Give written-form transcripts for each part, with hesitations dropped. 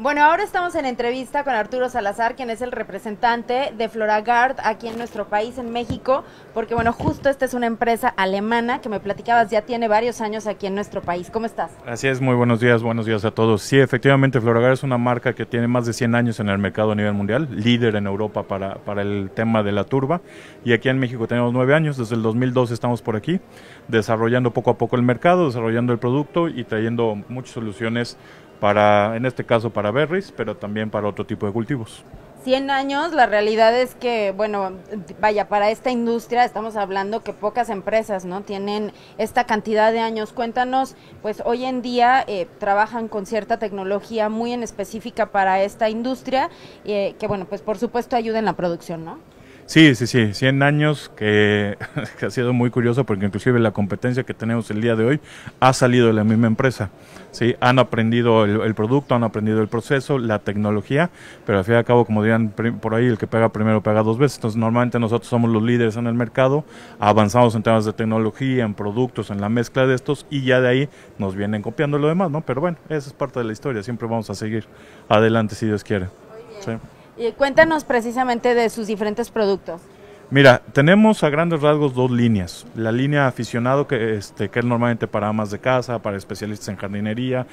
Bueno, ahora estamos en entrevista con Arturo Salazar, quien es el representante de Floragard aquí en nuestro país, en México, porque bueno, justo esta es una empresa alemana que me platicabas, ya tiene varios años aquí en nuestro país. ¿Cómo estás? Así es, muy buenos días a todos. Sí, efectivamente, Floragard es una marca que tiene más de 100 años en el mercado a nivel mundial, líder en Europa para el tema de la turba, y aquí en México tenemos 9 años, desde el 2012 estamos por aquí, desarrollando poco a poco el mercado, desarrollando el producto y trayendo muchas soluciones para, en este caso para berries, pero también para otro tipo de cultivos. 100 años, la realidad es que, bueno, vaya, para esta industria estamos hablando que pocas empresas, ¿no?, tienen esta cantidad de años. Cuéntanos, pues hoy en día trabajan con cierta tecnología muy en específica para esta industria, que bueno, pues por supuesto ayuda en la producción, ¿no? Sí, 100 años que ha sido muy curioso porque inclusive la competencia que tenemos el día de hoy ha salido de la misma empresa. Sí, han aprendido el producto, han aprendido el proceso, la tecnología, pero al fin y al cabo, como dirían por ahí, el que pega primero pega dos veces. Entonces normalmente nosotros somos los líderes en el mercado, avanzamos en temas de tecnología, en productos, en la mezcla de estos y ya de ahí nos vienen copiando lo demás, ¿no? Pero bueno, esa es parte de la historia, siempre vamos a seguir adelante si Dios quiere. Muy bien. Sí. Y cuéntanos precisamente de sus diferentes productos. Mira, tenemos a grandes rasgos dos líneas. La línea aficionado, que es normalmente para amas de casa, para especialistas en jardinería,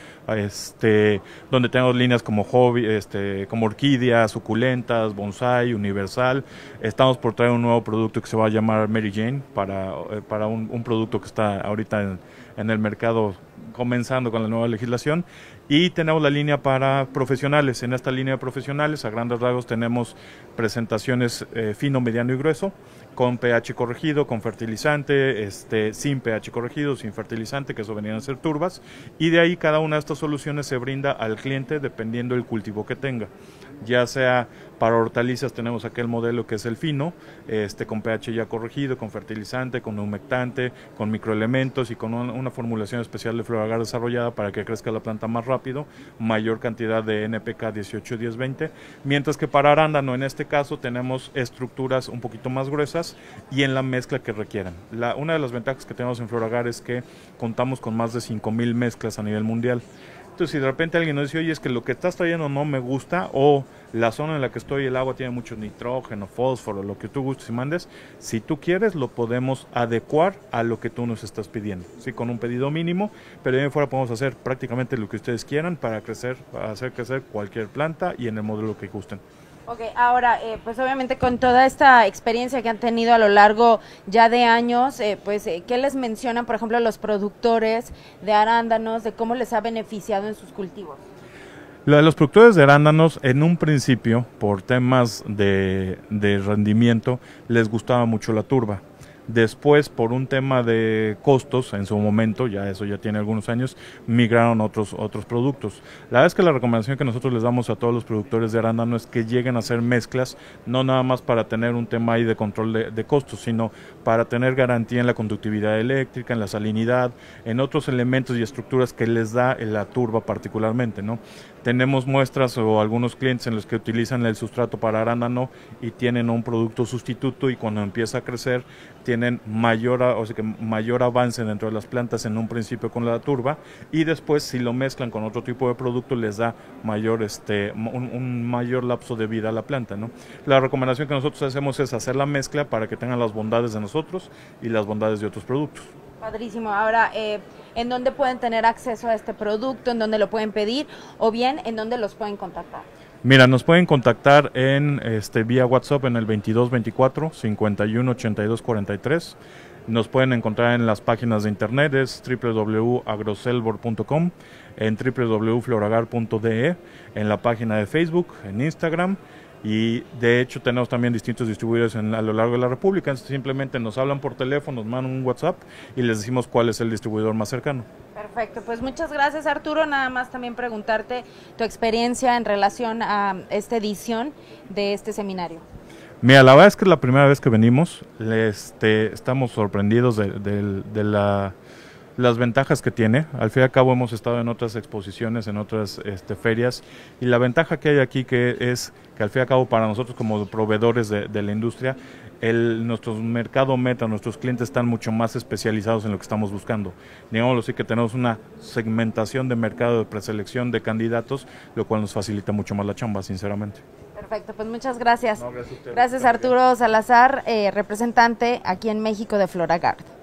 donde tenemos líneas como hobby, como orquídeas, suculentas, bonsai, universal. Estamos por traer un nuevo producto que se va a llamar Mary Jane, para un producto que está ahorita en el mercado comenzando con la nueva legislación. Y tenemos la línea para profesionales. En esta línea de profesionales, a grandes rasgos, tenemos presentaciones fino, mediano y grueso, con pH corregido, con fertilizante, sin pH corregido, sin fertilizante, que eso venían a ser turbas. Y de ahí cada una de estas soluciones se brinda al cliente dependiendo del cultivo que tenga. Ya sea para hortalizas tenemos aquel modelo que es el fino, con pH ya corregido, con fertilizante, con humectante, con microelementos y con una formulación especial de Floragard desarrollada para que crezca la planta más rápido, mayor cantidad de NPK 18, 10, 20, mientras que para arándano en este caso tenemos estructuras un poquito más gruesas y en la mezcla que requieran. Una de las ventajas que tenemos en Floragard es que contamos con más de 5,000 mezclas a nivel mundial. Entonces, si de repente alguien nos dice, oye, es que lo que estás trayendo no me gusta, o la zona en la que estoy, el agua tiene mucho nitrógeno, fósforo, lo que tú gustes y mandes, si tú quieres, lo podemos adecuar a lo que tú nos estás pidiendo, ¿sí? Con un pedido mínimo, pero de ahí fuera podemos hacer prácticamente lo que ustedes quieran para hacer crecer cualquier planta y en el modelo que gusten. Ok, ahora, pues obviamente con toda esta experiencia que han tenido a lo largo ya de años, ¿qué les mencionan, por ejemplo, los productores de arándanos, de cómo les ha beneficiado en sus cultivos? Los productores de arándanos, en un principio, por temas de rendimiento, les gustaba mucho la turba. Después, por un tema de costos, en su momento, eso ya tiene algunos años, migraron a otros productos. La verdad es que la recomendación que nosotros les damos a todos los productores de arándano es que lleguen a hacer mezclas, no nada más para tener un tema ahí de control de costos, sino para tener garantía en la conductividad eléctrica, en la salinidad, en otros elementos y estructuras que les da la turba particularmente, ¿no? Tenemos muestras o algunos clientes en los que utilizan el sustrato para arándano y tienen un producto sustituto y cuando empieza a crecer tienen mayor avance dentro de las plantas en un principio con la turba y después si lo mezclan con otro tipo de producto les da un mayor lapso de vida a la planta, ¿no? La recomendación que nosotros hacemos es hacer la mezcla para que tengan las bondades de nosotros y las bondades de otros productos. Padrísimo. Ahora, ¿en dónde pueden tener acceso a este producto? ¿En dónde lo pueden pedir? O bien, ¿en dónde los pueden contactar? Mira, nos pueden contactar en vía WhatsApp en el 2224 51 82 43. Nos pueden encontrar en las páginas de internet, es www.agroselvor.com, en www.floragard.de, en la página de Facebook, en Instagram. Y de hecho tenemos también distintos distribuidores a lo largo de la República. Entonces, simplemente nos hablan por teléfono, nos mandan un WhatsApp y les decimos cuál es el distribuidor más cercano. Perfecto, pues muchas gracias, Arturo. Nada más también preguntarte tu experiencia en relación a esta edición de este seminario. Mira, la verdad es que es la primera vez que venimos, estamos sorprendidos de las ventajas que tiene. Al fin y al cabo hemos estado en otras exposiciones, en otras ferias, y la ventaja que hay aquí que es que al fin y al cabo para nosotros como proveedores de la industria, nuestro mercado meta, nuestros clientes están mucho más especializados en lo que estamos buscando. Digámoslo así, que tenemos una segmentación de mercado, de preselección de candidatos, lo cual nos facilita mucho más la chamba, sinceramente. Perfecto, pues muchas gracias. No, gracias a usted. Gracias Arturo Salazar, representante aquí en México de FloraGuard.